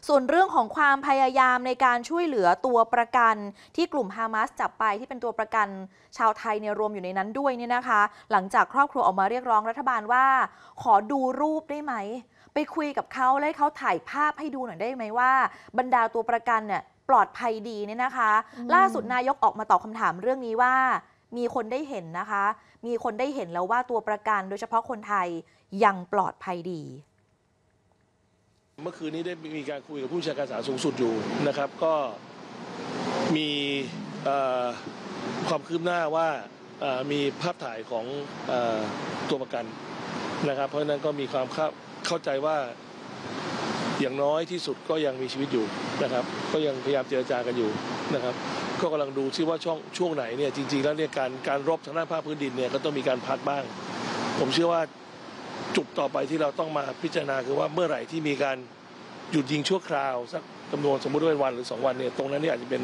ส่วนเรื่องของความพยายามในการช่วยเหลือตัวประกันที่กลุ่มฮามาสจับไปที่เป็นตัวประกันชาวไทยรวมอยู่ในนั้นด้วยเนี่ยนะคะหลังจากครอบครัวออกมาเรียกร้องรัฐบาลว่าขอดูรูปได้ไหมไปคุยกับเขาและให้เขาถ่ายภาพให้ดูหน่อยได้ไหมว่าบรรดาตัวประกันเนี่ยปลอดภัยดีเนี่ยนะคะล่าสุดนายกออกมาตอบคำถามเรื่องนี้ว่ามีคนได้เห็นนะคะมีคนได้เห็นแล้วว่าตัวประกันโดยเฉพาะคนไทยยังปลอดภัยดีเมื่อคืนนี้ได้มีการคุยกับผู้บัญชาการศาลสูงสุดอยู่นะครับก็มีความคืบหน้าว่ามีภาพถ่ายของตัวประกันนะครับเพราะฉะนั้นก็มีความเข้าใจว่าอย่างน้อยที่สุดก็ยังมีชีวิตอยู่นะครับก็ยังพยายามเจรจากันอยู่นะครับก็กำลังดูซิว่าช่วงไหนเนี่ยจริงๆแล้วเนี่ยการรบทางด้านภาคพื้นดินเนี่ยก็ต้องมีการพักบ้างผมเชื่อว่าจุดต่อไปที่เราต้องมาพิจารณาคือว่าเมื่อไหร่ที่มีการหยุดยิงชั่วคราวสักจำนวนสมมุติว่าวันหรือ2 วันเนี่ยตรงนั้นเนี่ยอาจจะเป็น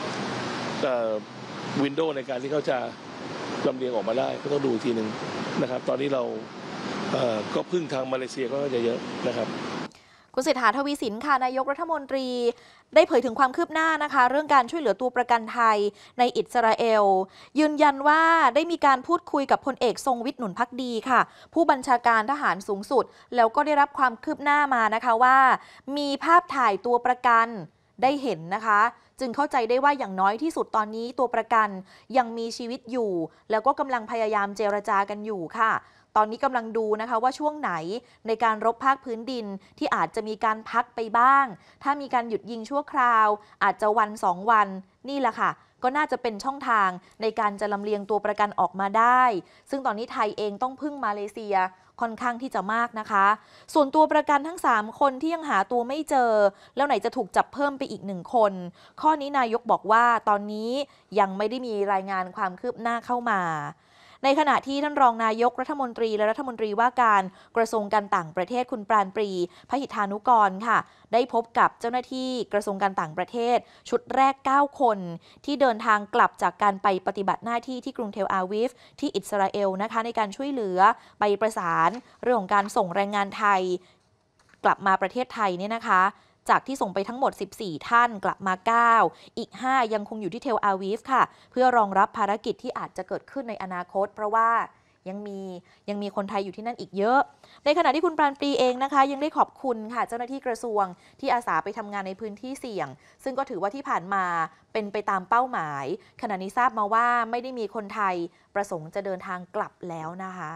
วินโดว์ในการที่เขาจะลำเลียงออกมาได้ก็ต้องดูทีหนึ่งนะครับตอนนี้เราก็พึ่งทางมาเลเซียก็จะเยอะนะครับคุณเศรษฐา ทวีสินค่ะนายกรัฐมนตรีได้เผยถึงความคืบหน้านะคะเรื่องการช่วยเหลือตัวประกันไทยในอิสราเอลยืนยันว่าได้มีการพูดคุยกับพลเอกทรงวิทย์หนุนภักดีค่ะผู้บัญชาการทหารสูงสุดแล้วก็ได้รับความคืบหน้ามานะคะว่ามีภาพถ่ายตัวประกันได้เห็นนะคะจึงเข้าใจได้ว่าอย่างน้อยที่สุดตอนนี้ตัวประกันยังมีชีวิตอยู่แล้วก็กำลังพยายามเจรจากันอยู่ค่ะตอนนี้กำลังดูนะคะว่าช่วงไหนในการรบภาคพื้นดินที่อาจจะมีการพักไปบ้างถ้ามีการหยุดยิงชั่วคราวอาจจะวัน2 วันนี่แหละค่ะก็น่าจะเป็นช่องทางในการจะลำเลียงตัวประกันออกมาได้ซึ่งตอนนี้ไทยเองต้องพึ่งมาเลเซียค่อนข้างที่จะมากนะคะส่วนตัวประกันทั้ง3 คนที่ยังหาตัวไม่เจอแล้วไหนจะถูกจับเพิ่มไปอีก1 คนข้อนี้นายกบอกว่าตอนนี้ยังไม่ได้มีรายงานความคืบหน้าเข้ามาในขณะที่ท่านรองนายกรัฐมนตรีและรัฐมนตรีว่าการกระทรวงการต่างประเทศคุณปราณปรีพหิทธานุกรค่ะได้พบกับเจ้าหน้าที่กระทรวงการต่างประเทศชุดแรก9 คนที่เดินทางกลับจากการไปปฏิบัติหน้าที่ที่กรุงเทลอาวีฟที่อิสราเอลนะคะในการช่วยเหลือไปประสานเรื่องของการส่งแรงงานไทยกลับมาประเทศไทยเนี่ยนะคะจากที่ส่งไปทั้งหมด14 ท่านกลับมา9อีก5ยังคงอยู่ที่เทลอาวีฟค่ะเพื่อรองรับภารกิจที่อาจจะเกิดขึ้นในอนาคตเพราะว่ายังมีคนไทยอยู่ที่นั่นอีกเยอะในขณะที่คุณปราณปรีเองนะคะยังได้ขอบคุณค่ะเจ้าหน้าที่กระทรวงที่อาสาไปทำงานในพื้นที่เสี่ยงซึ่งก็ถือว่าที่ผ่านมาเป็นไปตามเป้าหมายขณะนี้ทราบมาว่าไม่ได้มีคนไทยประสงค์จะเดินทางกลับแล้วนะคะ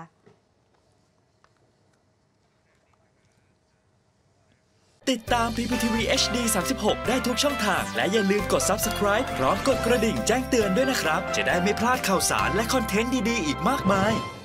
ติดตาม PPTV HD 36 ได้ทุกช่องทางและอย่าลืมกด Subscribe พร้อมกดกระดิ่งแจ้งเตือนด้วยนะครับจะได้ไม่พลาดข่าวสารและคอนเทนต์ดีๆอีกมากมาย